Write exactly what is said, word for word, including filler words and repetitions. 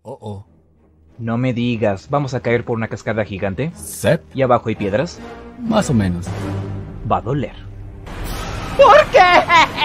Oh, oh. No me digas, ¿vamos a caer por una cascada gigante? Sep, ¿Y abajo hay piedras? más o menos. Va a doler. ¿Por qué?